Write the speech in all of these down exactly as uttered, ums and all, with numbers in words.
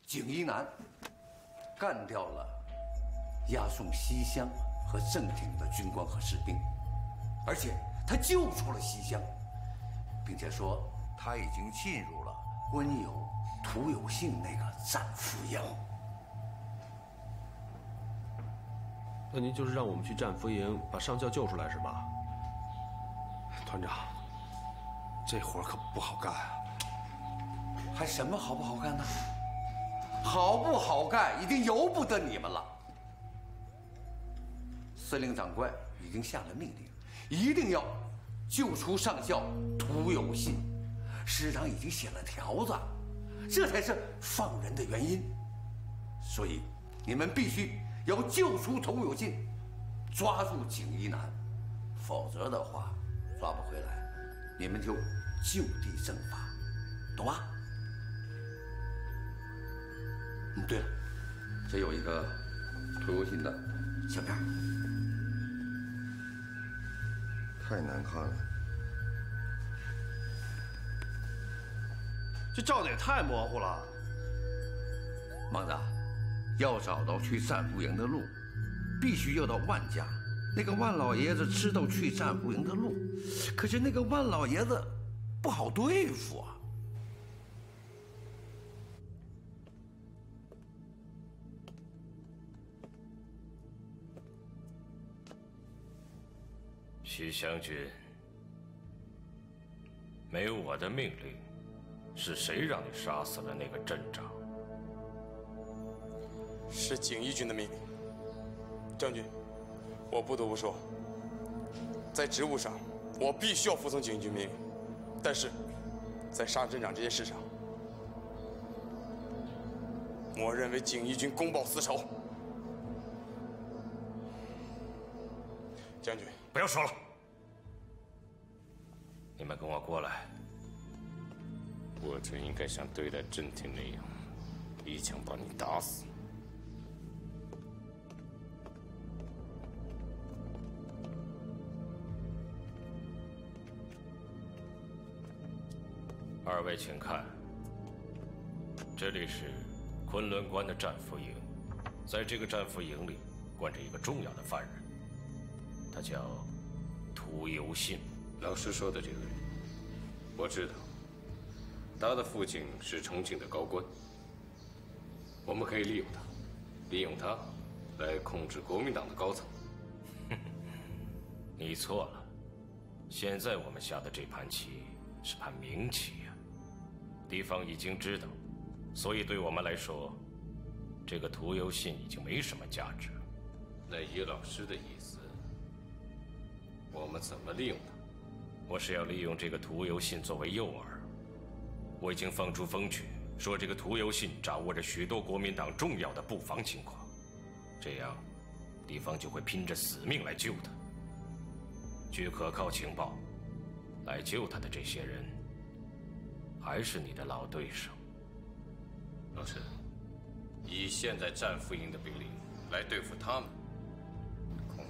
景一南干掉了押送西乡和镇挺的军官和士兵，而且他救出了西乡，并且说他已经进入了关友涂有信那个战俘营。 那您就是让我们去战俘营把上校救出来是吧？ 团长，这活可不好干啊！ 还什么好不好干呢？好不好干已经由不得你们了。司令长官已经下了命令，一定要救出上校涂有信。师长已经写了条子，这才是放人的原因。所以你们必须要救出涂有信，抓住景一南，否则的话抓不回来，你们就就地正法，懂吗？嗯，对了，这有一个涂有信的相片， 太难看了。 这照的也太模糊了。 孟子，要找到去战俘营的路，必须要到万家。那个万老爷子知道去战俘营的路，可是那个万老爷子不好对付啊。 徐将军，没有我的命令，是谁让你杀死了那个镇长？ 是景义军的命令。将军，我不得不说，在职务上我必须要服从景义军命令，但是在杀镇长这件事上，我认为景义军公报私仇。将军， 不要说了，你们跟我过来。我真应该像对待镇挺那样，一枪把你打死。二位请看，这里是昆仑关的战俘营，在这个战俘营里关着一个重要的犯人，他叫涂有信。老师说的这个人，我知道，他的父亲是重庆的高官，我们可以利用他，利用他来控制国民党的高层。你错了，现在我们下的这盘棋是盘明棋呀。敌方已经知道，所以对我们来说，这个涂有信已经没什么价值了。那以老师的意思，我们怎么利用他？我是要利用这个涂有信作为诱饵。我已经放出风去，说这个涂有信掌握着许多国民党重要的布防情况，这样，敌方就会拼着死命来救他。据可靠情报，来救他的这些人，还是你的老对手。老师，以现在战俘营的兵力来对付他们，恐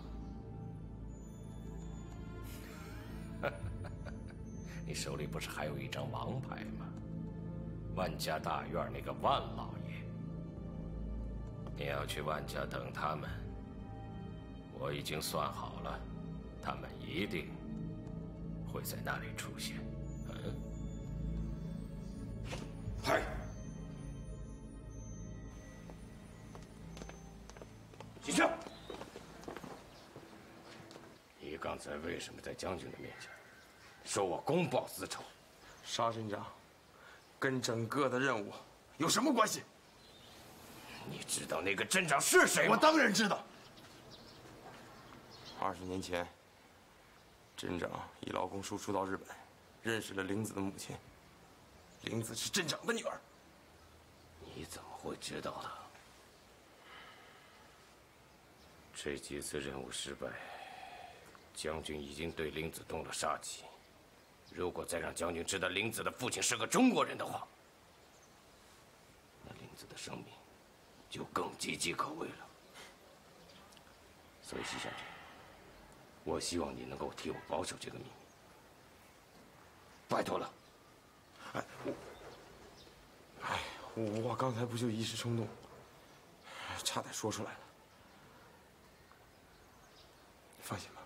怕……你手里不是还有一张王牌吗？万家大院那个万老爷。你要去万家等他们，我已经算好了，他们一定会在那里出现。嗯。嗨。起枪！你刚才为什么在将军的面前说我公报私仇？ 杀镇长跟整个的任务有什么关系？ 你知道那个镇长是谁吗？ 我当然知道。二十年前，镇长以劳工输出到日本，认识了玲子的母亲。玲子是镇长的女儿。 你怎么会知道的？这几次任务失败，将军已经对玲子动了杀机。如果再让将军知道玲子的父亲是个中国人的话，那玲子的生命就更岌岌可危了。所以，徐将军，我希望你能够替我保守这个秘密，拜托了。 哎，我，哎， 我我刚才不就一时冲动，差点说出来了。你放心吧。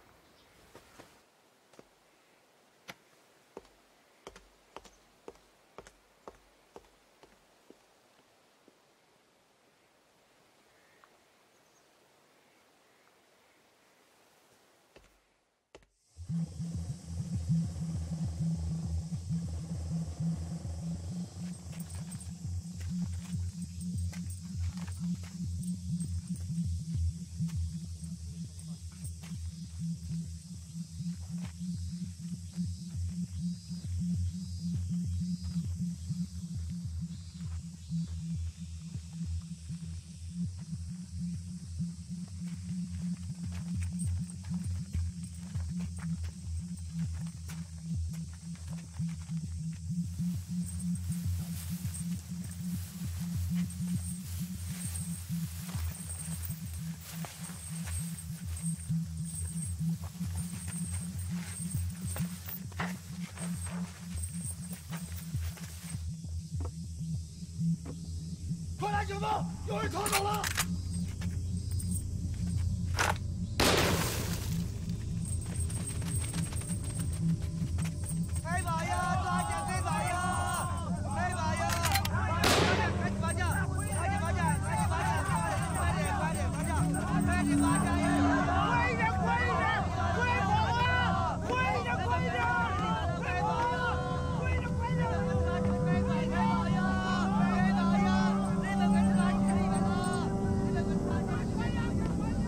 快来警报！有人逃走了！ 开把呀！抓紧开把呀！开把呀！赶紧发架！赶紧发架！赶紧发架！快点快点发架！赶紧发架呀！快一点快一点！快跑啊！快一点快一点！快跑啊！快点快点！开把呀！开把呀！那个跟抓紧那个了！那个跟抓紧快呀！快呀！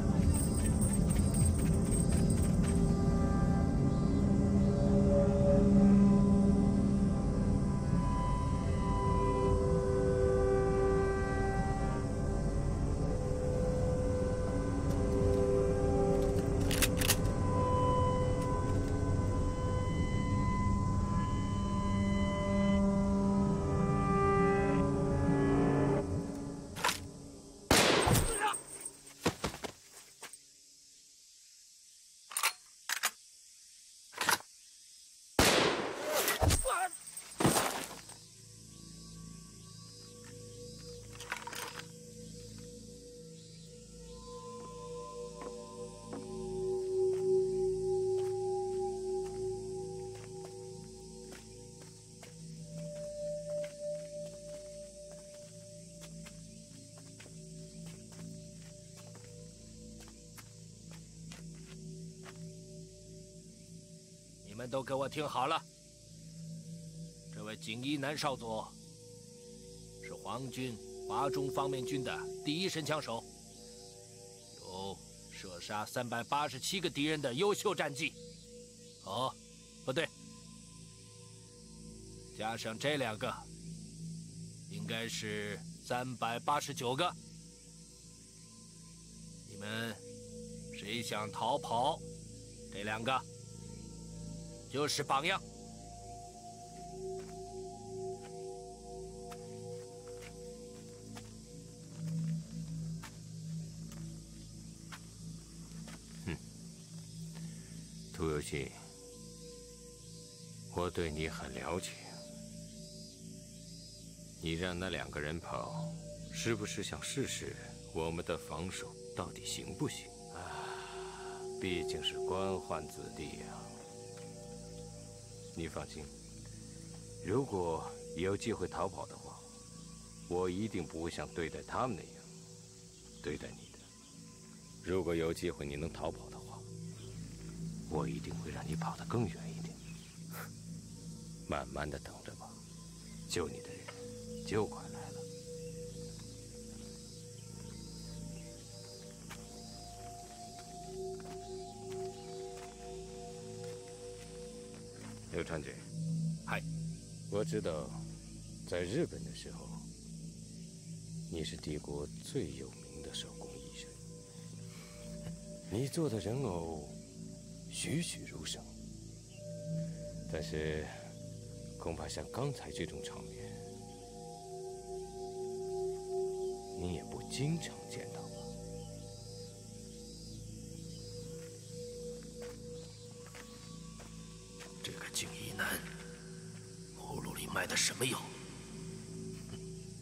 你们都给我听好了，这位锦衣南少佐是皇军华中方面军的第一神枪手，有射杀三百八十七个敌人的优秀战绩。哦，不对，加上这两个，应该是三百八十九个。你们谁想逃跑，这两个就是榜样。 哼，屠有信，我对你很了解。你让那两个人跑，是不是想试试我们的防守到底行不行？啊，毕竟是官宦子弟呀。你放心，如果有机会逃跑的话，我一定不会像对待他们那样对待你的。如果有机会你能逃跑的话，我一定会让你跑得更远一点。慢慢的等着吧，救你的人就快来了。刘长君， 嗨， 我知道，在日本的时候，你是帝国最有名的手工艺人，你做的人偶栩栩如生。但是，恐怕像刚才这种场面，你也不经常见到吧？ 这个锦衣男喉咙里卖的什么药？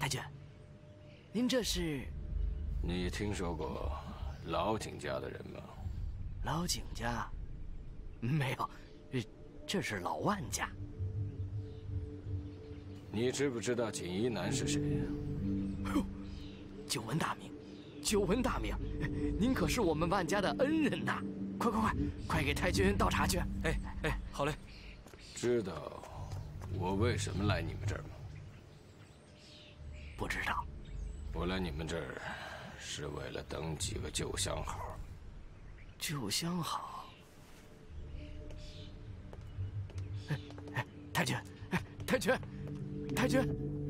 太君，您这是？ 你听说过老景家的人吗？ 老景家？没有，这这是老万家。 你知不知道锦衣南是谁呀？ 久闻大名，久闻大名，您可是我们万家的恩人呐！快快快，快给太君倒茶去！ 哎哎，好嘞。 知道我为什么来你们这儿吗？ 不知道。 我来你们这儿是为了等几个旧相好。 旧相好。哎哎，太君，哎，太君，太君。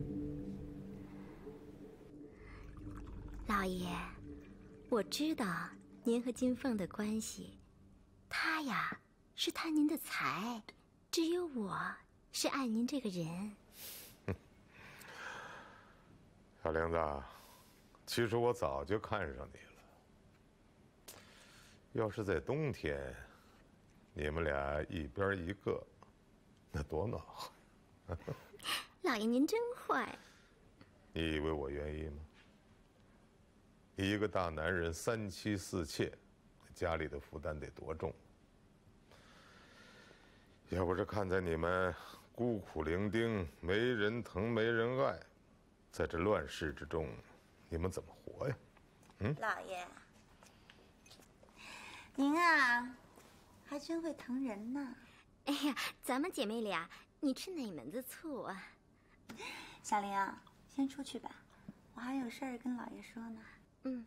老爷，我知道您和金凤的关系，他呀是贪您的财，只有我是爱您这个人。 小玲子，其实我早就看上你了。要是在冬天，你们俩一边一个，那多暖和。 老爷您真坏。 你以为我愿意吗？一个大男人三妻四妾，家里的负担得多重？要不是看在你们孤苦伶仃，没人疼没人爱，在这乱世之中，你们怎么活呀？嗯， 老爷，您啊，还真会疼人呢。哎呀，咱们姐妹俩，你吃哪门子醋啊？ 小玲啊，先出去吧，我还有事儿跟老爷说呢。 嗯。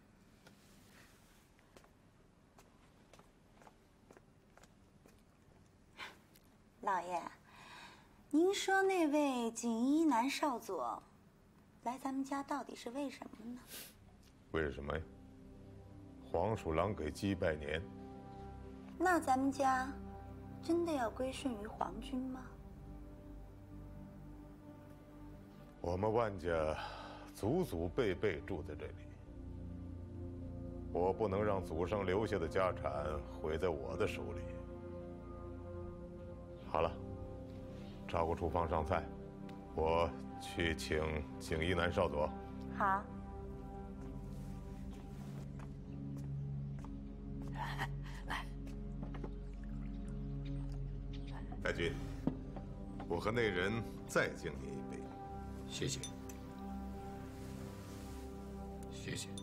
老爷，您说那位锦衣南少佐来咱们家到底是为什么呢？ 为什么呀？黄鼠狼给鸡拜年。 那咱们家真的要归顺于皇军吗？ 我们万家祖祖辈辈住在这里，我不能让祖上留下的家产毁在我的手里。好了，照顾厨房上菜，我去请锦衣南少佐。 好。 来， 太君，我和那人再敬你一杯。 谢谢。谢谢。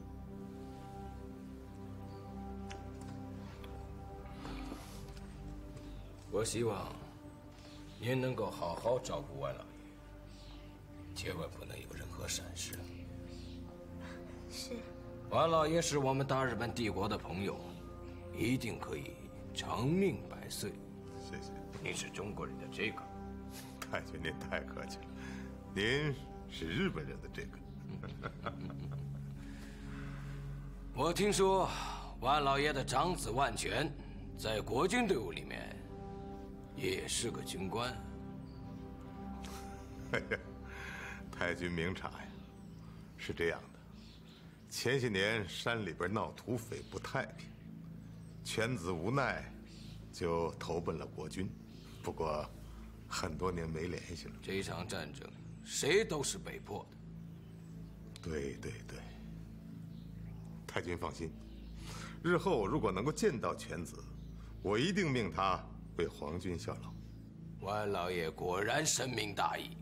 我希望您能够好好照顾万老爷，千万不能有任何闪失。 是。 万老爷是我们大日本帝国的朋友，一定可以长命百岁。 谢谢。 您是中国人的这个。 太君，您太客气了。您是日本人的这个。 我听说万老爷的长子万全在国军队伍里面也是个军官。 哎呀，太君明察呀！是这样的，前些年山里边闹土匪不太平，犬子无奈就投奔了国军，不过很多年没联系了。 这场战争谁都是被迫的。 对对对，太君放心，日后如果能够见到犬子，我一定命他为皇军效劳。 万老爷果然深明大义。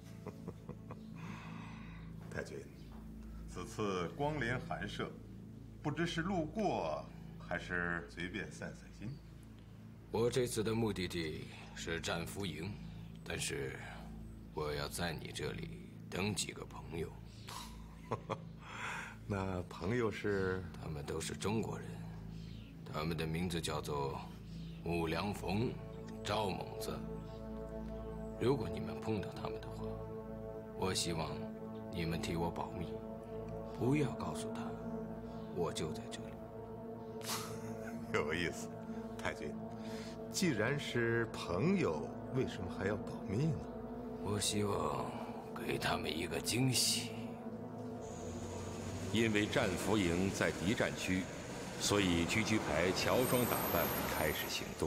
太君，此次光临寒舍，不知是路过，还是随便散散心？ 我这次的目的地是战俘营，但是我要在你这里等几个朋友。 那朋友是？ 他们都是中国人，他们的名字叫做穆良逢、赵猛子。如果你们碰到他们的话，我希望你们替我保密，不要告诉他我就在这里。 有意思，太君，既然是朋友，为什么还要保密呢？ 我希望给他们一个惊喜。 因为战俘营在敌占区，所以狙击排乔装打扮开始行动。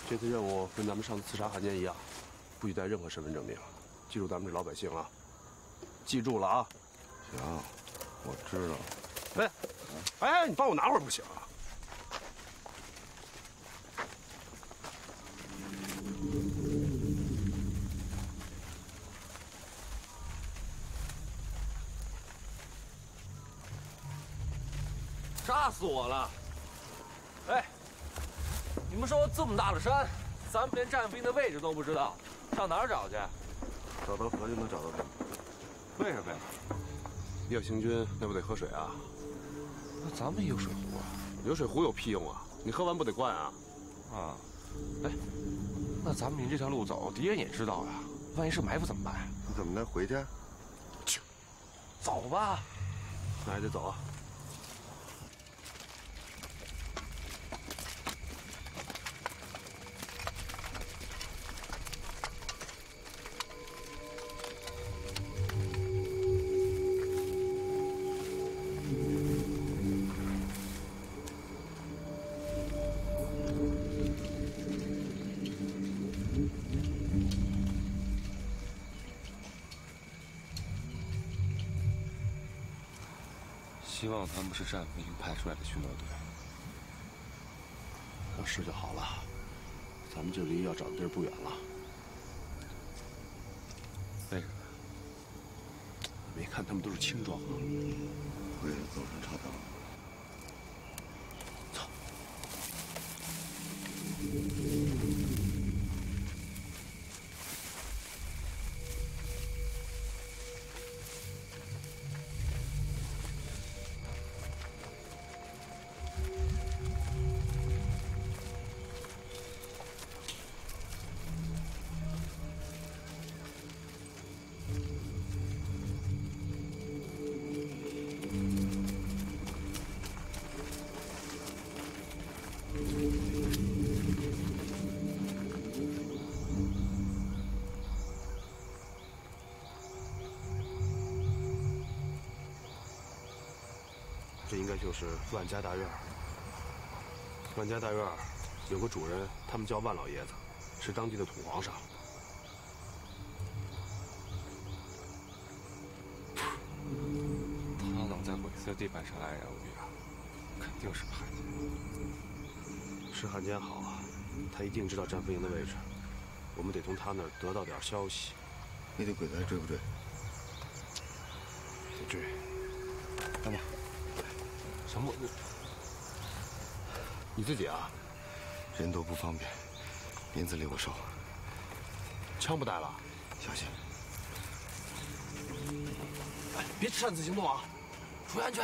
这次任务跟咱们上次刺杀汉奸一样，不许带任何身份证明。记住咱们这老百姓啊，记住了啊。 行，我知道。 哎，哎，你帮我拿会儿不行啊？ 炸死我了！哎，你们说这么大的山，咱们连战俘营的位置都不知道，上哪儿找去？ 找到河就能找到人。 为什么呀？ 要行军，那不得喝水啊？ 那咱们也有水壶啊？ 有水壶有屁用啊？你喝完不得灌啊？ 啊，哎，那咱们沿这条路走，敌人也知道呀，万一是埋伏怎么办？ 你怎么的？回去？ 去，走吧。 那还得走啊。 希望他们是战俘营派出来的巡逻队。 要是就好了，咱们就离要找的地儿不远了。 为什么？ 没看他们都是轻装啊， 为了走上岔道。 走。这应该就是万家大院。万家大院有个主人，他们叫万老爷子，是当地的土皇上。 他能在鬼色地板上安然无恙，肯定是个汉奸。 是汉奸好啊，他一定知道战俘营的位置，我们得从他那儿得到点消息。 那堆鬼子还追不追？ 得追。 干嘛？ 什么？你自己啊？ 人多不方便，林子里我收。 枪不带了？ 小心！ 哎，别擅自行动啊，注意安全。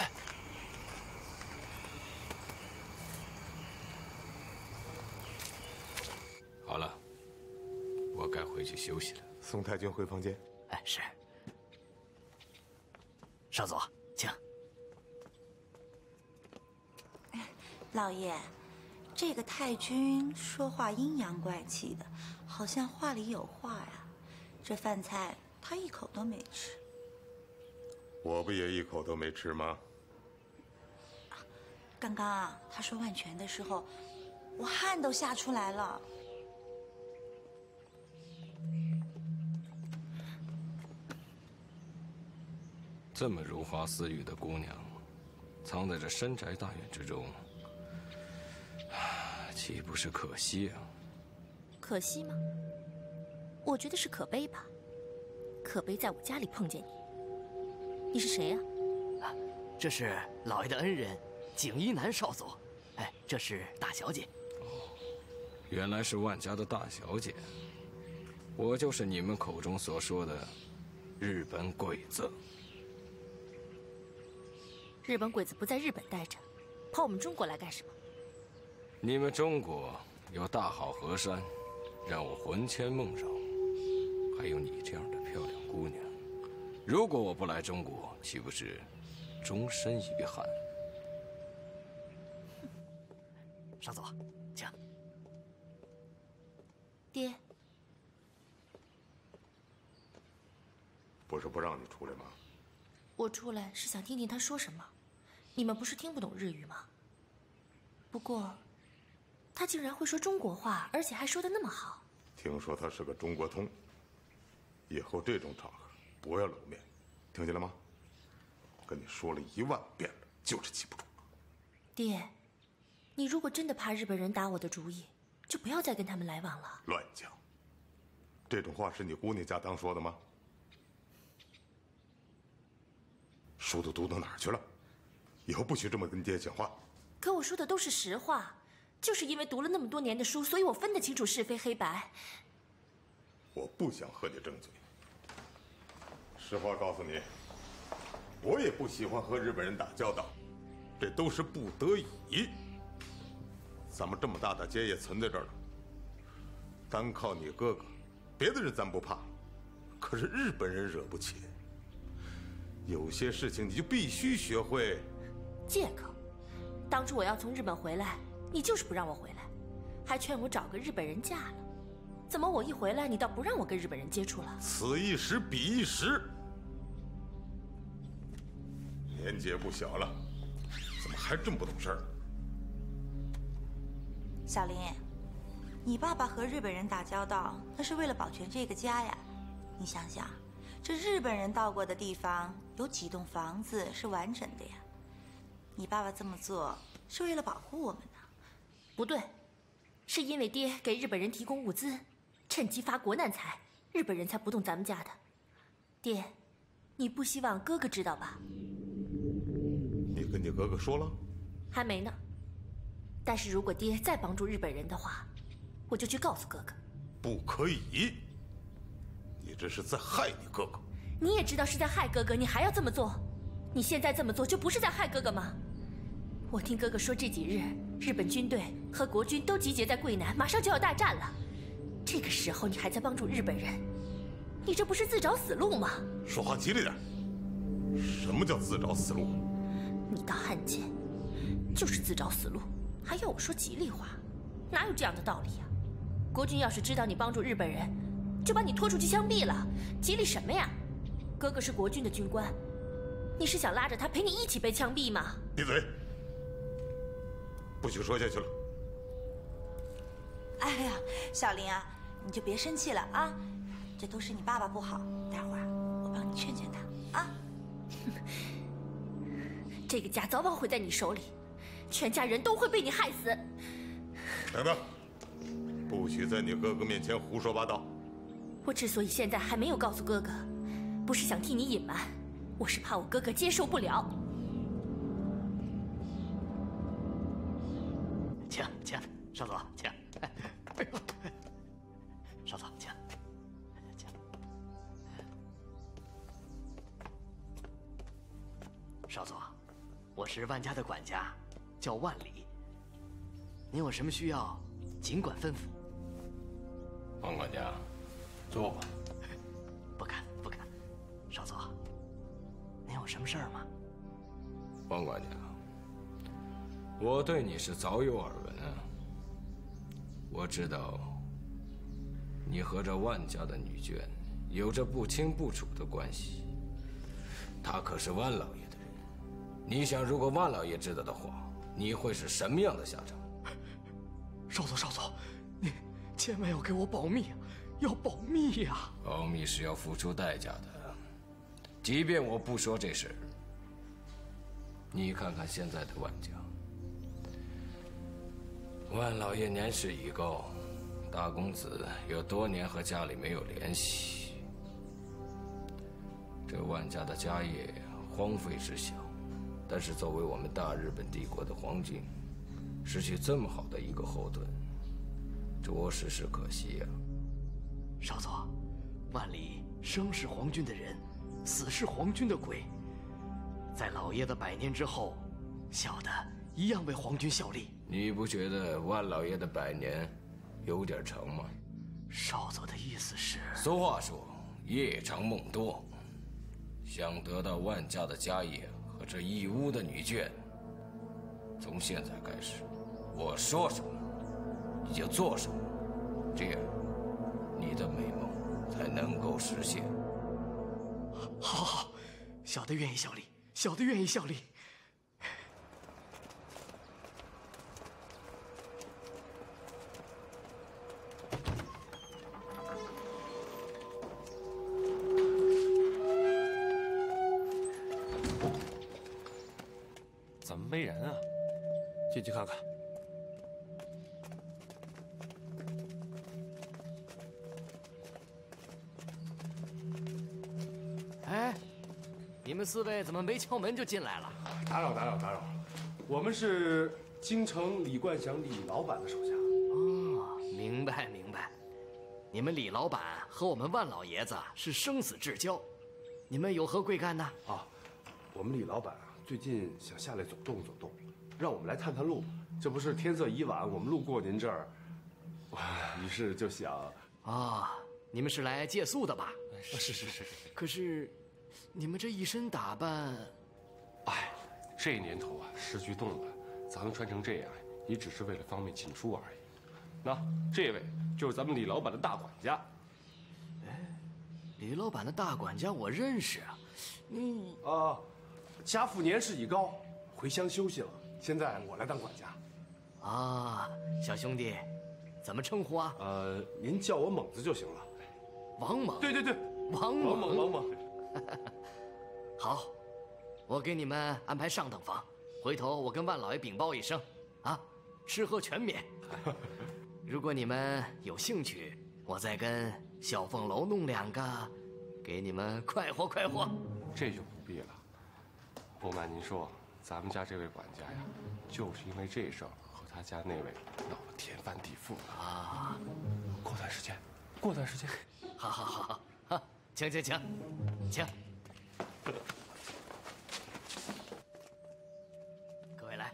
好了，我该回去休息了。 送太君回房间。 哎，是。少佐，请。 老爷，这个太君说话阴阳怪气的，好像话里有话呀。这饭菜他一口都没吃。 我不也一口都没吃吗？ 刚刚啊，他说万全的时候，我汗都吓出来了。 这么如花似玉的姑娘，藏在这深宅大院之中，岂不是可惜啊？ 可惜吗？我觉得是可悲吧。可悲在我家里碰见你。你是谁呀？ 啊，这是老爷的恩人景一南少佐。哎，这是大小姐。 哦，原来是万家的大小姐。我就是你们口中所说的日本鬼子。 日本鬼子不在日本待着，跑我们中国来干什么？ 你们中国有大好河山，让我魂牵梦绕，还有你这样的漂亮姑娘。如果我不来中国，岂不是终身遗憾？ 少佐，请。 爹， 不是不让你出来吗？ 我出来是想听听他说什么。你们不是听不懂日语吗？不过， 他竟然会说中国话，而且还说得那么好。 听说他是个中国通，以后这种场合不要露面，听见了吗？跟你说了一万遍了，就是记不住。 爹，你如果真的怕日本人打我的主意，就不要再跟他们来往了。 乱讲！这种话是你姑娘家当说的吗？书都读到哪儿去了？以后不许这么跟爹讲话。 可我说的都是实话，就是因为读了那么多年的书，所以我分得清楚是非黑白。 我不想和你争嘴。实话告诉你，我也不喜欢和日本人打交道，这都是不得已。咱们这么大的家业存在这儿了，单靠你哥哥，别的人咱不怕，可是日本人惹不起。有些事情你就必须学会。 借口。当初我要从日本回来，你就是不让我回来，还劝我找个日本人嫁了。怎么我一回来，你倒不让我跟日本人接触了？ 此一时彼一时。年纪也不小了，怎么还这么不懂事儿？ 小林，你爸爸和日本人打交道，那是为了保全这个家呀。你想想，这日本人到过的地方，有几栋房子是完整的呀？你爸爸这么做是为了保护我们呢？ 不对，是因为爹给日本人提供物资，趁机发国难财，日本人才不动咱们家的。爹，你不希望哥哥知道吧？ 你跟你哥哥说了？ 还没呢。但是如果爹再帮助日本人的话，我就去告诉哥哥。 不可以！你这是在害你哥哥。 你也知道是在害哥哥，你还要这么做？你现在这么做就不是在害哥哥吗？我听哥哥说，这几日日本军队和国军都集结在桂南，马上就要大战了。这个时候你还在帮助日本人，你这不是自找死路吗？ 说话吉利点。什么叫自找死路？ 你当汉奸，就是自找死路，还要我说吉利话，哪有这样的道理呀？国军要是知道你帮助日本人，就把你拖出去枪毙了，吉利什么呀？哥哥是国军的军官，你是想拉着他陪你一起被枪毙吗？ 闭嘴！不许说下去了。 哎呀，小林啊，你就别生气了啊，这都是你爸爸不好，待会儿我帮你劝劝他啊。 这个家早晚会在你手里，全家人都会被你害死。 等等，不许在你哥哥面前胡说八道。 我之所以现在还没有告诉哥哥，不是想替你隐瞒，我是怕我哥哥接受不了。 请请，少佐，请。哎呦，少佐，请请。少佐，我是万家的管家，叫万里。您有什么需要，尽管吩咐。 王管家，坐吧。 不敢不敢，少佐，您有什么事儿吗？ 王管家，我对你是早有耳闻啊。我知道你和这万家的女眷有着不清不楚的关系。她可是万老爷的人，你想，如果万老爷知道的话，你会是什么样的下场？ 少佐，少佐，您千万要给我保密，要保密呀！ 保密是要付出代价的。即便我不说这事儿，你看看现在的万家。万老爷年事已高，大公子有多年和家里没有联系，这万家的家业荒废之小，但是作为我们大日本帝国的皇军，失去这么好的一个后盾，着实是可惜呀。 少佐，万里生是皇军的人，死是皇军的鬼，在老爷的百年之后，小的一样为皇军效力。 你不觉得万老爷的百年有点长吗？ 少佐的意思是， 俗话说夜长梦多，想得到万家的家业和这义乌的女眷，从现在开始，我说什么你就做什么，这样你的美梦才能够实现。 好，好，好，小的愿意效力，小的愿意效力。 怎么没人啊？ 进去看看。 哎，你们四位怎么没敲门就进来了？ 打扰打扰打扰，我们是京城李冠祥李老板的手下。 哦，明白明白。你们李老板和我们万老爷子是生死至交，你们有何贵干呢？ 啊，我们李老板啊，最近想下来走动走动，让我们来探探路。这不是天色已晚，我们路过您这儿，于是就想…… 啊、哦，你们是来借宿的吧？ 是是是。 可是，你们这一身打扮…… 哎，这年头啊，时局动乱，咱们穿成这样，也只是为了方便进出而已。那这位就是咱们李老板的大管家。 哎，李老板的大管家我认识啊。 嗯啊，家父年事已高，回乡休息了。现在我来当管家。 啊，小兄弟，怎么称呼啊？ 呃，您叫我猛子就行了。 王猛。 对对对， 王猛， 王猛，王猛。 好，我给你们安排上等房，回头我跟万老爷禀报一声，啊，吃喝全免。如果你们有兴趣，我再跟小凤楼弄两个，给你们快活快活。 这就不必了。不瞒您说，咱们家这位管家呀，就是因为这事儿和他家那位闹得天翻地覆啊。 过段时间，过段时间。 好好好好，好，请请请，请。各位来。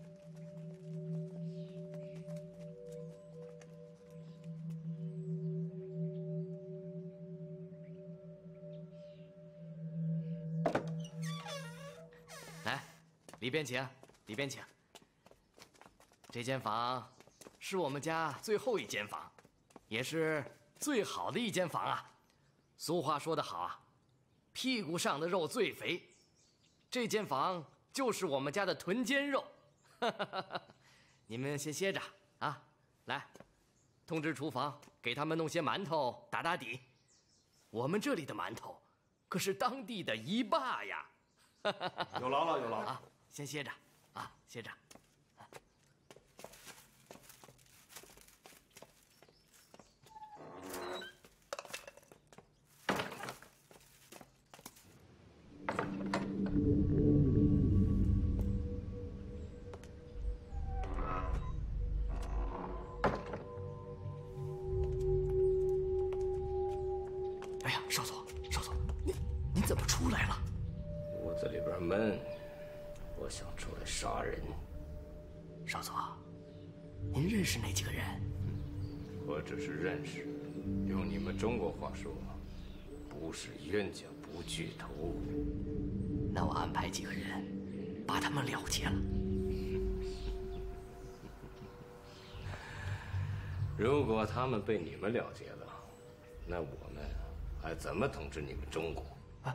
来，里边请，里边请。这间房是我们家最后一间房，也是最好的一间房啊。俗话说得好啊，屁股上的肉最肥。这间房就是我们家的臀尖肉。你们先歇着啊，来，通知厨房给他们弄些馒头打打底。我们这里的馒头可是当地的一霸呀。 有劳了，有劳了啊！先歇着啊，歇着。哎呀，少佐，少佐，您您怎么出来了？ 屋子里边闷，我想出来杀人。 少佐，您认识那几个人？ 我只是认识，用你们中国话说，不是冤家不聚头。 那我安排几个人，把他们了结了。 如果他们被你们了结了，那我们还怎么统治你们中国？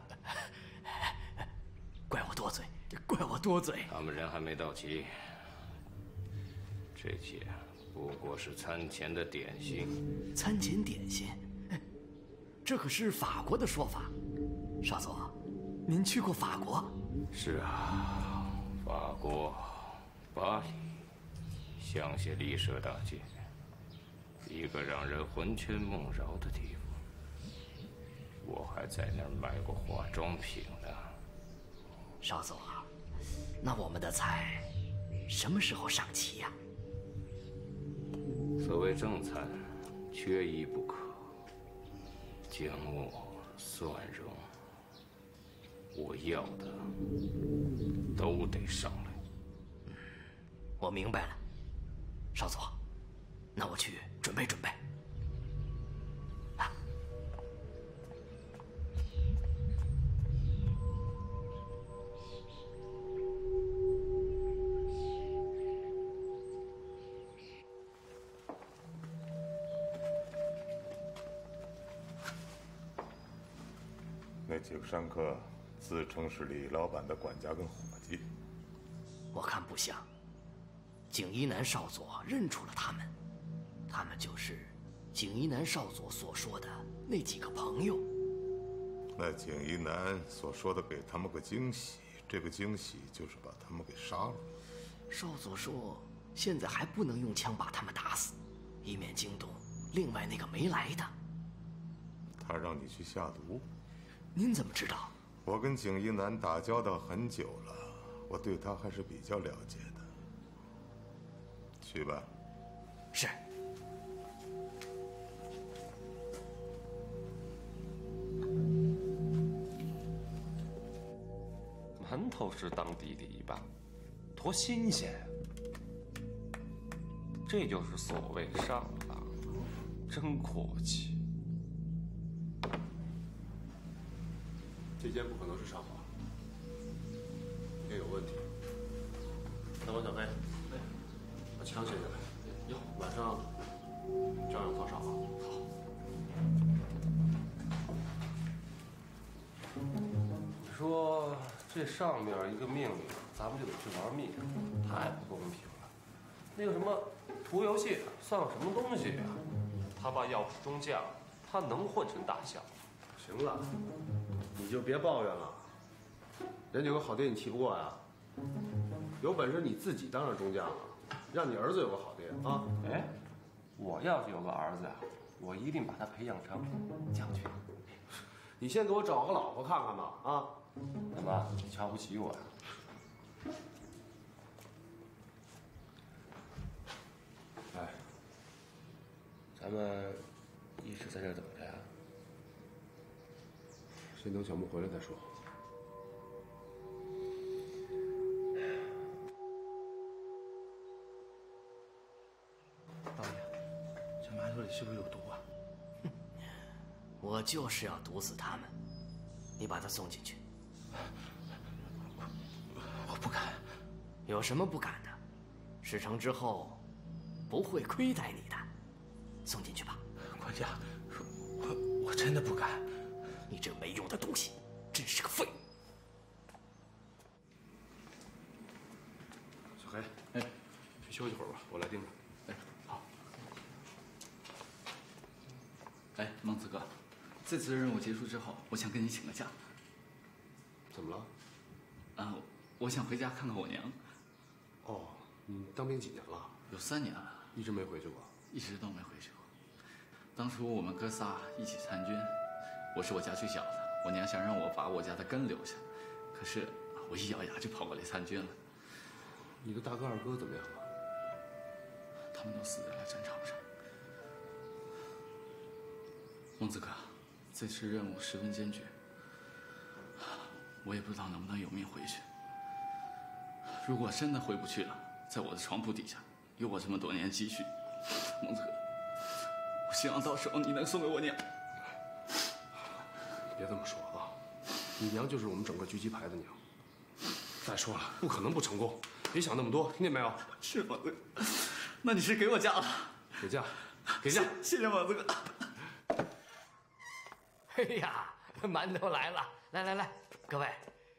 怪我多嘴，怪我多嘴。 他们人还没到齐，这些不过是餐前的点心。 餐前点心，这可是法国的说法。少佐，您去过法国？ 是啊，法国巴黎香榭丽舍大街，一个让人魂牵梦绕的地方。我还在那儿买过化妆品呢。 少佐，那我们的菜什么时候上齐呀？ 所谓正餐，缺一不可。姜末、蒜蓉，我要的都得上来。 嗯，我明白了，少佐，那我去准备准备。啊。 那几个商客自称是李老板的管家跟伙计， 我看不像。景一南少佐认出了他们，他们就是景一南少佐所说的那几个朋友。 那景一南所说的给他们个惊喜， 这个惊喜就是把他们给杀了。 少佐说，现在还不能用枪把他们打死，以免惊动另外那个没来的。 他让你去下毒？ 您怎么知道？ 我跟景一南打交道很久了，我对他还是比较了解的。去吧。 是。 馒头是当地第一棒，多新鲜呀！这就是所谓上当，真阔气。 这间不可能是上访，应该有问题。大王小黑，把枪卸下来。哟，晚上照样放哨啊。好。 你说这上面一个命令，咱们就得去玩命，太不公平了。那个什么涂游戏算个什么东西呀？他爸要是中将，他能混成大将？ 行了，你就别抱怨了。人家有个好爹，你气不过呀？有本事你自己当上中将了，让你儿子有个好爹啊！ 哎，我要是有个儿子呀，我一定把他培养成将军。 你先给我找个老婆看看吧，啊！ 怎么，你瞧不起我呀？ 哎， 咱们一直在这等着呀？ 先等小木回来再说。 老爷，这馒头里是不是有毒啊？我就是要毒死他们，你把他送进去。我不敢。有什么不敢的？事成之后，不会亏待你的。送进去吧。管家，我我真的不敢。你这没用的东西，真是个废物。 小黑，哎，去休息会儿吧，我来盯着。 哎，好。哎，孟子哥，这次任务结束之后，我想跟你请个假。 怎么了？ 啊，我想回家看看我娘。 哦，你当兵几年了？ 有三年了。 一直没回去过？ 一直都没回去过。当初我们哥仨一起参军，我是我家最小的，我娘想让我把我家的根留下，可是我一咬牙就跑过来参军了。 你的大哥二哥怎么样了？ 他们都死在了战场上。孟子哥，这次任务十分艰巨，我也不知道能不能有命回去。如果真的回不去了，在我的床铺底下有我这么多年积蓄，孟子哥，我希望到时候你能送给我娘。 别这么说啊，你娘就是我们整个狙击排的娘。再说了，不可能不成功，别想那么多，听见没有？ 是孟子哥，那你是给我假了？ 给假，给假， 谢谢孟子哥。 哎呀，馒头来了！来来来，各位，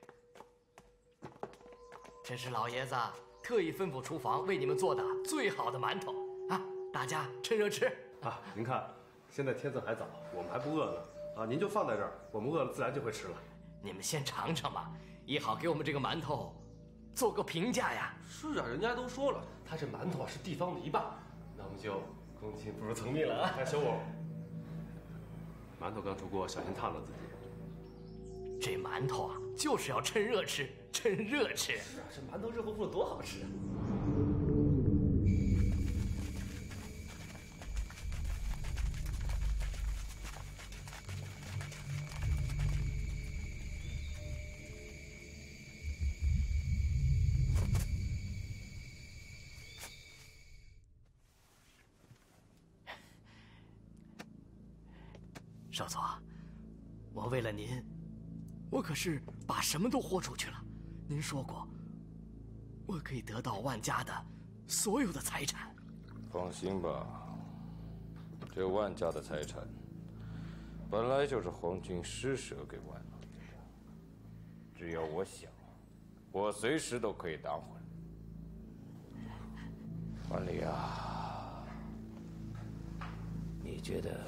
这是老爷子特意吩咐厨房为你们做的最好的馒头啊！大家趁热吃啊！您看，现在天色还早，我们还不饿呢啊！您就放在这儿，我们饿了自然就会吃了。 你们先尝尝吧，也好给我们这个馒头做个评价呀。 是啊，人家都说了，他这馒头啊是地方的一半，那我们就恭敬不如从命了啊！ 哎，小五。馒头刚出锅，小心烫了自己。 这馒头啊，就是要趁热吃，趁热吃。 是啊，这馒头热乎乎的多好吃啊！ 少佐，我为了您，我可是把什么都豁出去了。您说过，我可以得到万家的所有的财产。 放心吧，这万家的财产本来就是皇军施舍给万老爷的，只要我想，我随时都可以拿回来。万里啊，你觉得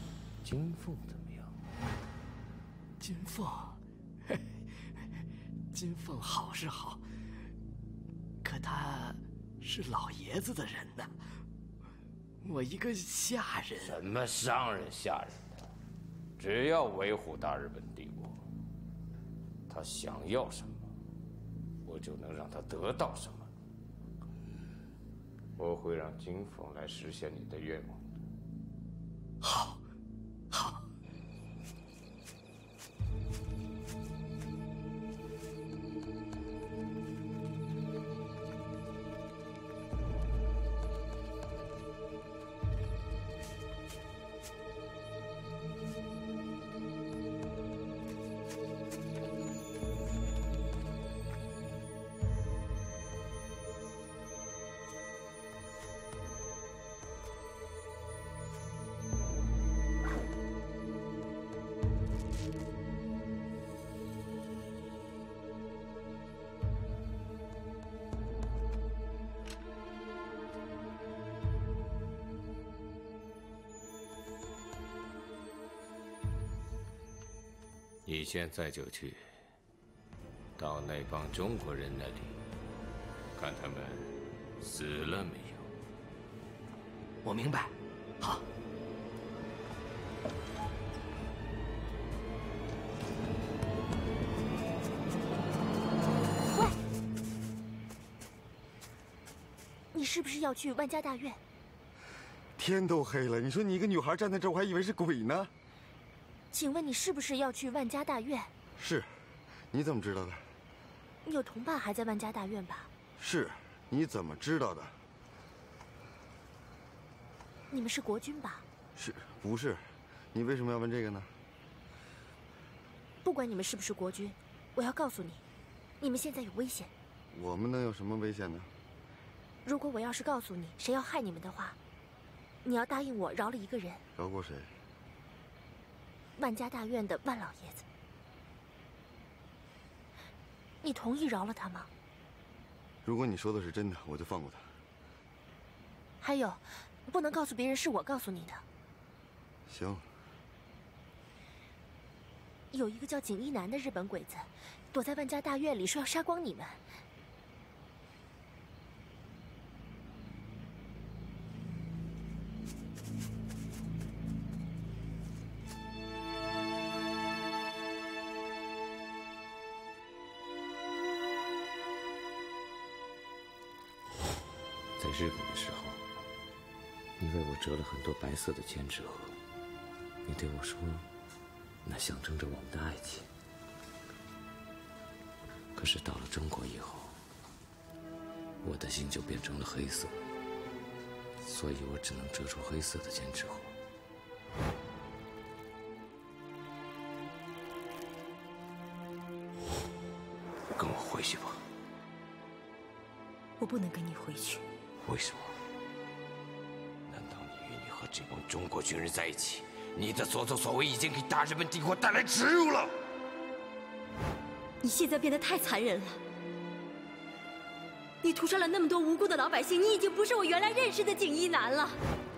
金凤怎么样？ 金凤， 金凤好是好，可他是老爷子的人呐，我一个下人。 什么商人下人的，只要维护大日本帝国，他想要什么，我就能让他得到什么。我会让金凤来实现你的愿望。 好，好。 你现在就去，到那帮中国人那里，看他们死了没有。 我明白，好。 喂，你是不是要去万家大院？ 天都黑了，你说你一个女孩站在这儿，我还以为是鬼呢。 请问你是不是要去万家大院？ 是，你怎么知道的？ 你有同伴还在万家大院吧？ 是，你怎么知道的？ 你们是国军吧？ 是不是？你为什么要问这个呢？ 不管你们是不是国军，我要告诉你，你们现在有危险。 我们能有什么危险呢？ 如果我要是告诉你谁要害你们的话，你要答应我饶了一个人。 饶过谁？ 万家大院的万老爷子，你同意饶了他吗？ 如果你说的是真的，我就放过他。 还有，不能告诉别人是我告诉你的。 行。 有一个叫锦衣南的日本鬼子，躲在万家大院里，说要杀光你们。 在日本的时候，你为我折了很多白色的胭脂盒，你对我说，那象征着我们的爱情。可是到了中国以后，我的心就变成了黑色，所以我只能折出黑色的胭脂盒。跟我回去吧。 我不能跟你回去。 为什么？难道你与你和这帮中国军人在一起，你的所作所为已经给大日本帝国带来耻辱了？ 你现在变得太残忍了，你屠杀了那么多无辜的老百姓，你已经不是我原来认识的锦衣南了。